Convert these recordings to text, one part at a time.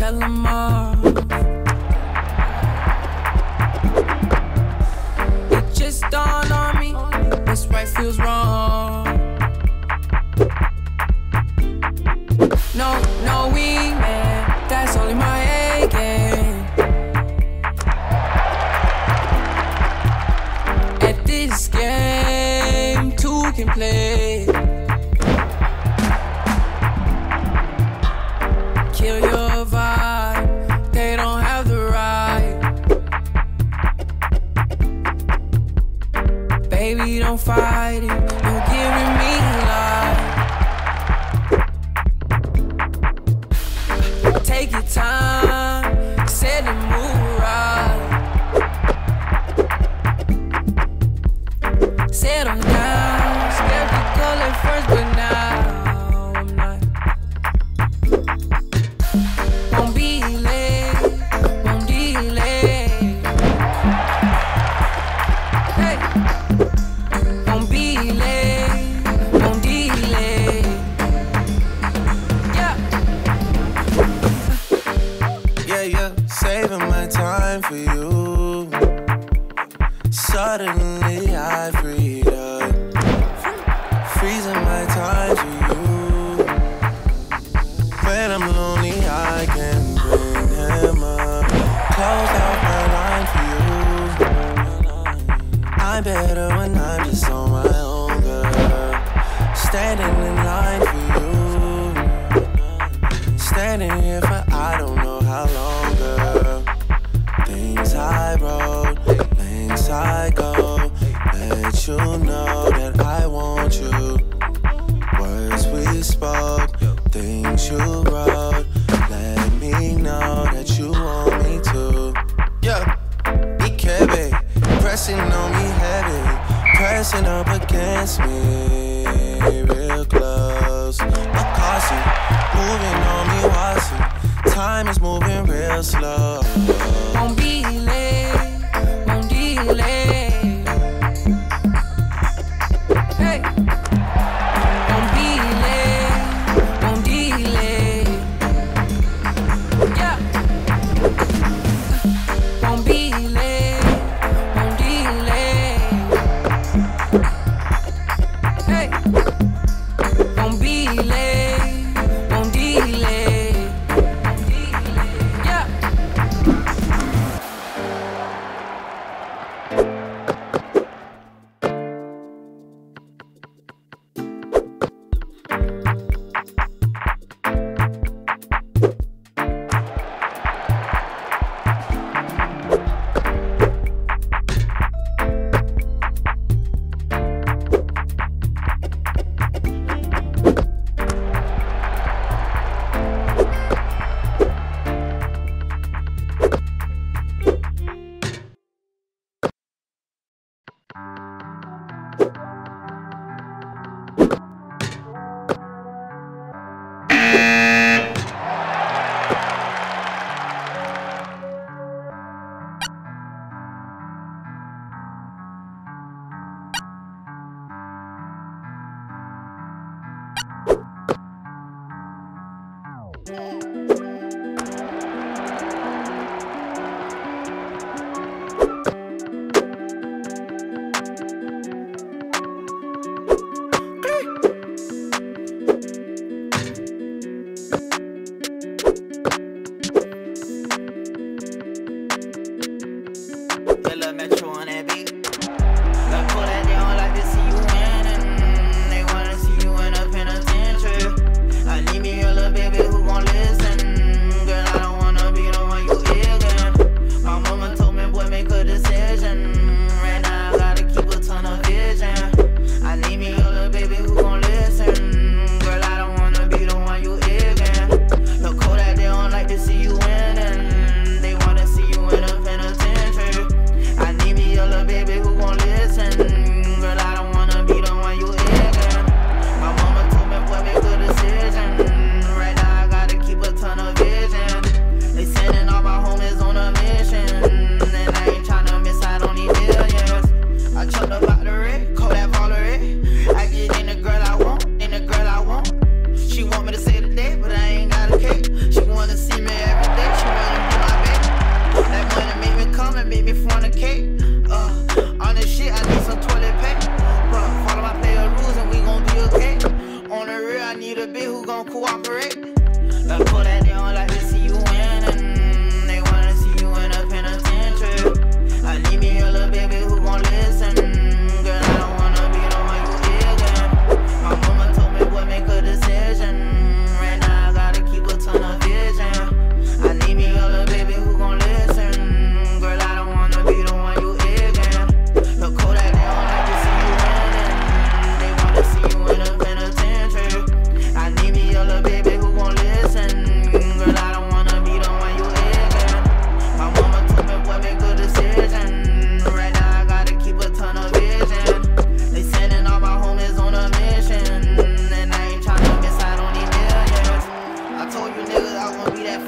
tell them off. It just dawned on me, what's right feels wrong. No wingman, that's only my A game. At this game, two can play. Kill your vibe, they don't have the right. Baby, don't fight it, you're giving me life. Take your time, set the mood right. Settle down, skeptical at first, but now I'm not. Won't be late, won't delay. Hey, won't be late, won't delay. Yeah. Yeah, saving my time for you. Suddenly I freed up, freezing my time for you. When I'm lonely, I can bring him up. Close out my line for you. I'm better when I'm just on my own, girl. Standing in line for you. Standing here for I don't know how long, girl. Things I wrote, things I go. Let you know that I want you. Words we spoke, things you wrote. Let me know that you want me to. Yeah, BKB, pressing on me heavy, pressing up against me, real close. Akasi, moving on me, watching. Time is moving real slow. Won't be late, won't delay. Hey, won't be late, won't delay. Yeah, won't be late, won't delay. Hey, won't be late, won't delay. Yeah.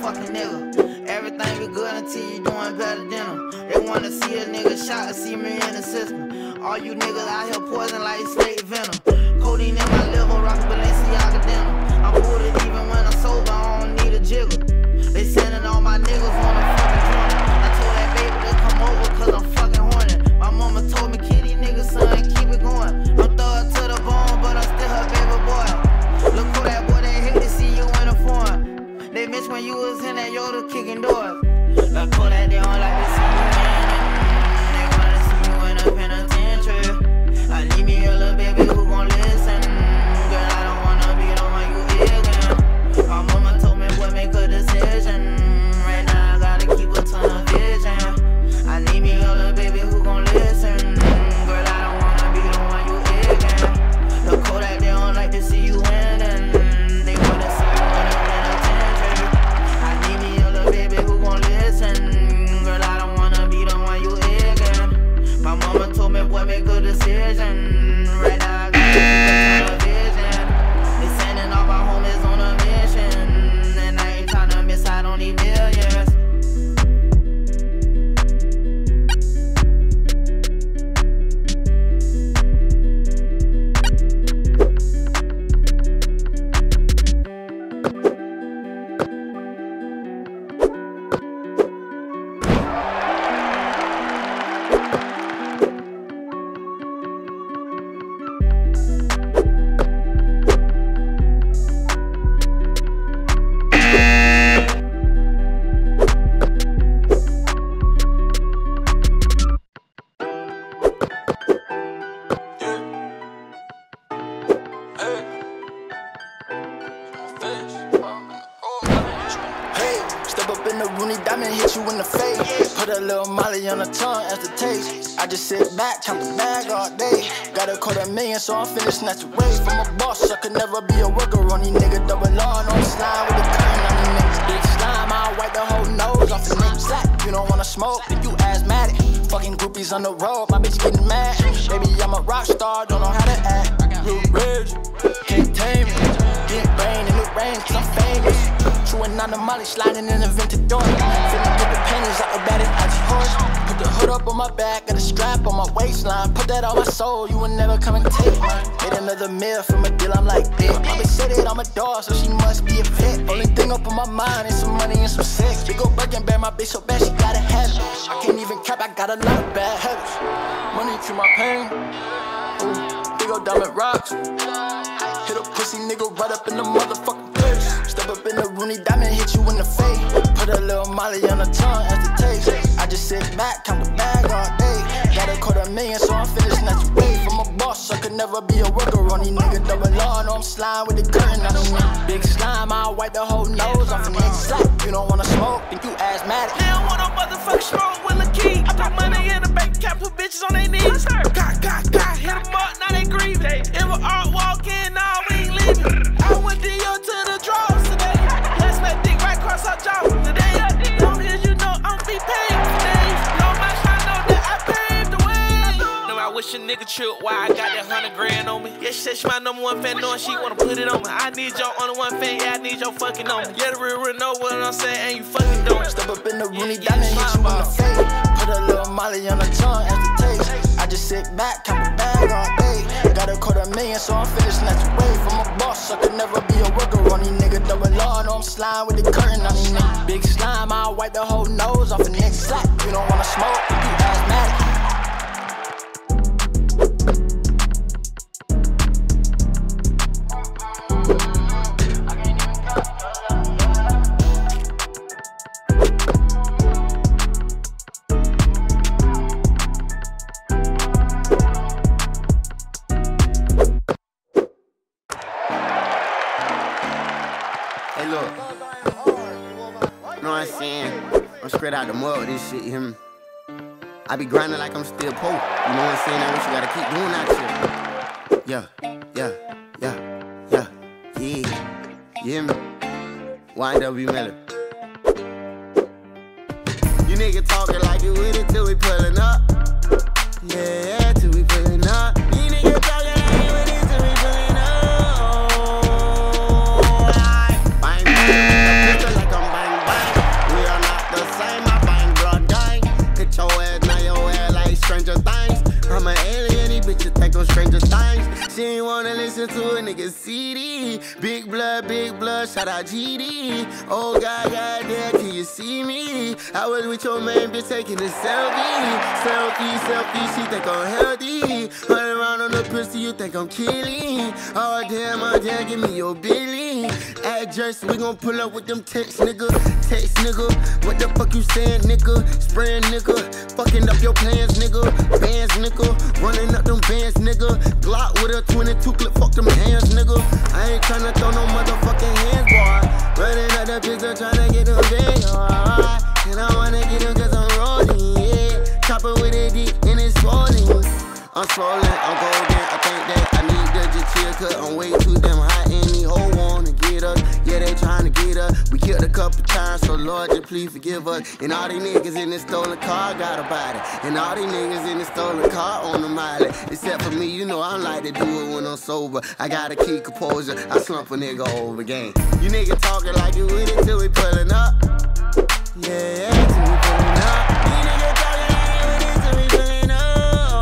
fucking nigga. Everything be good until you doing better than them. They wanna see a nigga shot or see me in the system. All you niggas out here poison like snake venom. Codeine in my liver, rockin' Balenciaga denim. I'm pulled it even when I'm sober, I don't need a jiggle. They sending all my niggas on a fucking drunk. I told that baby to come over cause I'm fucking horny. My mama told me, kid, these niggas, son, keep it going. I'm thug to the bone, but I'm still her baby boy. Look who that boy, they hate to see you in a foreign. They miss when you was in that Yoda kicking doors. Look who that they don't like to see you in. They wanna see you in a penitentiary. I need me a little baby who gon' listen. Girl, I don't wanna be the one you ignorant. My mama told me, boy, make a decision. Right now I gotta keep a ton of vision. I need me a little baby who gon' listen. Girl, I don't wanna be the one you ignorant. Look who that they don't like to see you winning. They wanna see you in a penitentiary. I need me a little baby who gon' listen. Girl, I don't wanna be the one you ignorant. My mama told me, boy, make a decision. Right now I gotta keep a ton of vision. They sending all my homies on a mission. And I ain't tryna miss out on these millions. I just sit back, count the bag all day. Got a $250,000, so I'm finna snatch away from a boss. I could never be a worker on these niggas. Double on the slime with the curtain on these niggas. Big slime, I'll wipe the whole nose off the niggas. Slack, you don't wanna smoke, then you asthmatic. Fucking groupies on the road, my bitch getting mad. Baby, I'm a rock star, don't know how to act. Little rage, can't tame me. Get rain in the rain, cause I'm famous. Chewing on the molly, sliding in the vented door. Finna get the pennies out the batty, I just horse. Put the hood up on my back, got a strap on my waistline. Put that on my soul, you will never come and take mine. Made another meal from a deal, I'm like, bitch. My bitch said it on my door, so she must be a vet. Only thing up on my mind is some money and some sex. Big ol' Birkin bear, my bitch so bad, she gotta have it. I can't even cap, I got a lot of bad habits. Money cure my pain. Ooh, big ol' diamond rocks. Hit a pussy nigga right up in the motherfucking face. Step up in the Rooney diamond, hit you in the face. Put a little molly on the tongue as the taste. I just sit back, count the bag all day. Got a $250,000, so I'm finna snatch away from a boss. I could never be a worker on these niggas. Double law, no I'm slime with the curtain on these niggas. Big slime, I'll wipe the whole nose off the niggas. Slack, you don't wanna smoke, think you asthmatic. They don't want no motherfucking smoke with a key. I put money in the bank account, put bitches on their knees. Got, hit them up, now they grieving. If an art walk in, nah, we ain't leaving. I went Dio to the draws today. Let's make dick right across our jaw today. Long as you know I'm be paid today. No much I know that I paved the way. No, I wish a nigga trip why I got that $100,000 on me. Yeah, she said she my #1 fan, knowing she wanna put it on me. I need your only one fan, yeah, I need your fucking on me. Yeah, the real know what I'm saying, and you fucking don't. Step up in the Rooney diamond, hit you in the face. Put a little molly on the tongue as the taste. I just sit back, count the bag all day. Got a $250,000, so I'm finna snatch away from a boss. I could never be a worker on these niggas. Double law, no I'm slime with the curtain on these niggas. Big slime, I'll wipe the whole nose off a nigga. Slack, you don't wanna smoke, you asthmatic. Hey, look. Know what I'm saying? I'm straight out the mud with this shit, you hear me? I be grinding like I'm still poor. You know what I'm saying? That's what you gotta keep doing out here. Yeah. You hear me? YNW Miller. You niggas talking like you with it till we pulling up. Yeah, till we pulling up. You niggas talking like you with it till we pulling up. I ain't pulling with the pistol like I'm bang bang. listen to a nigga CD. Big blood, shout out GD. Oh God, goddamn, can you see me? I was with your main bitch taking a selfie. Selfie, she think I'm healthy. Running around on the pussy, you think I'm killing. Oh damn, give me your Billy. Address, we gon' pull up with them text, nigga. What the fuck you saying, nigga? Spraying, nigga. Fucking up your plans, nigga. Bands, nigga. Running up them bands, nigga. Glock with a 22 clip, fuck them hands, nigga. I ain't tryna throw no motherfucking hands, boy. Running up the pistol, tryna get them big, alright. And I wanna get them cause I'm rolling, yeah. Chopper with a D and it's rolling. I'm swollen, I'm golden, I think that I need the chill, cause I'm way too damn hot. Any hoe wanna get us, yeah, they tryna get us. We killed a couple times, so Lord, just please forgive us. And all these niggas in this stolen car got a body. And all these niggas in this stolen car on the miley. Except for me, you know I like to do it when I'm sober. I gotta keep composure, I slump a nigga over again. You niggas talking like you with it till we pulling up. Yeah, till we pulling up. You niggas talking like you with it till we pulling up.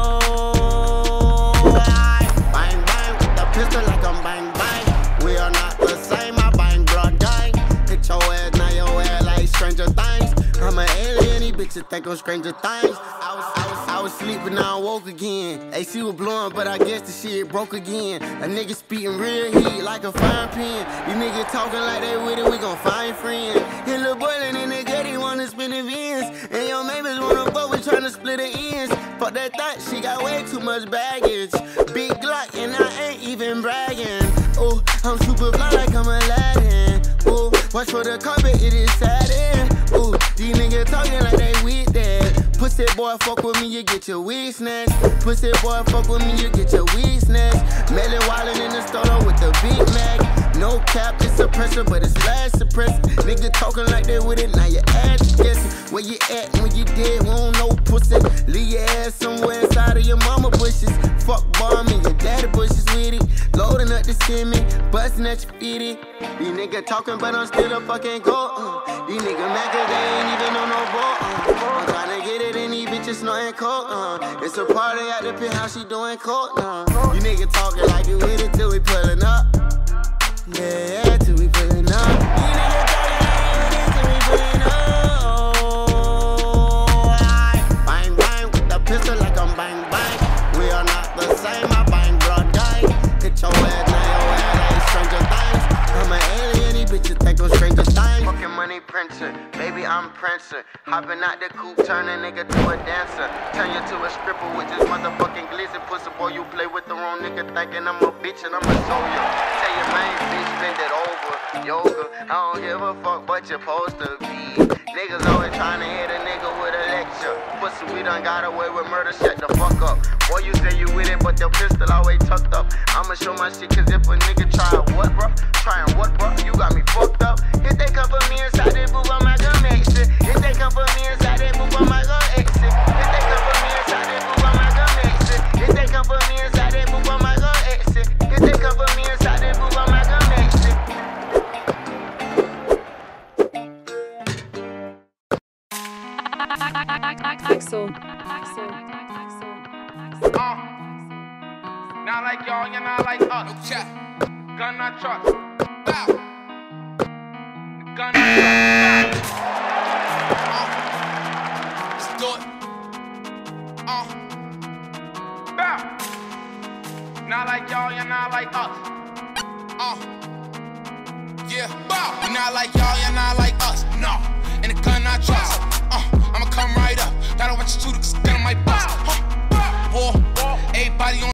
Bang, bang, with the pistol like I'm bang, bang. We are not the same, I bang blood gang. Hit your ass, now your ass like Stranger Things. I'm an alien, these bitches think I'm Stranger Things. I was sleeping, now I woke again. AC was blowing, but I guess the shit broke again. A nigga speaking real heat like a fire pin. These niggas talking like they with it, we gon' find friends. Hit Lil Boylin in the gut, he wanna spin the V's. And your neighbors wanna fuck, we tryna split the ends. Fuck that thought, she got way too much baggage. Big Glock, and I ain't even bragging. Oh, I'm super fly like I'm Aladdin. Oh, watch for the carpet, it is satin. Oh, these niggas talking like they with that. Pussy boy, fuck with me, you get your wig snatched. Pussy boy, fuck with me, you get your wig snatched. Melly wildin' in the store with the Big Mac. No cap, it's suppressor, but it's last suppressor. Nigga talking like they with it, now your ass guessing. Where you at when you dead, we don't know pussy. Leave your ass somewhere inside of your mama bushes. Fuck bombing, your daddy bushes with it. Loading up the semi, busting at your fitty. These niggas talking, but I'm still a fucking goat. These niggas mad cause they ain't even on no boat. I'm tryna get it in these bitches snorting coke. It's a party at the pit, how she doing coke. You niggas talking like you with it till we pulling up. Yeah, till we pulling up. You niggas talking like you with it till we pulling up. Bang, bang, with the pistol like I'm bang, bang. We are not the same, I bang blood gang. Hit your ass, now your ass like Stranger Things. I'm an alien, these bitches think I'm Stranger Things. Fucking money printer, baby I'm Princer. Hopping out the coupe, turn a nigga to a dancer. Turn you to a stripper with this motherfucking glizzy pussy. Boy, you play with the wrong nigga thinking I'm a bitch and I'ma show you. Tell your main bitch, bend it over. Yoga, I don't give a fuck but you're supposed to be. Niggas always trying to hit a nigga with a lecture. Pussy, we done got away with murder, shut the fuck up. Boy, you say you with it, but your pistol always tucked up. I'ma show my shit, cause if a nigga try what, bro? Trying what, bro? You got me fucked up. If they come for me inside that boob, I'm not gonna exit. If they come for me inside that boob, I'm not gonna exit. If they come for me inside that boob, I'm not gonna exit. If they come for me inside that boob, I'm not gonna exit. If they come for me inside that boob, I'm not gonna exit. Axel. Not like y'all, you're not like us. No chat. Gun not truck. Bow. Gun not truck. Let's do it. Bow. Not like y'all, you're not like us. Yeah, bow. You're not like y'all, you're not like us. No. And the gun not trust. I'ma come right up. Gotta watch you shoot it, cause the gun on my bust. War. Everybody on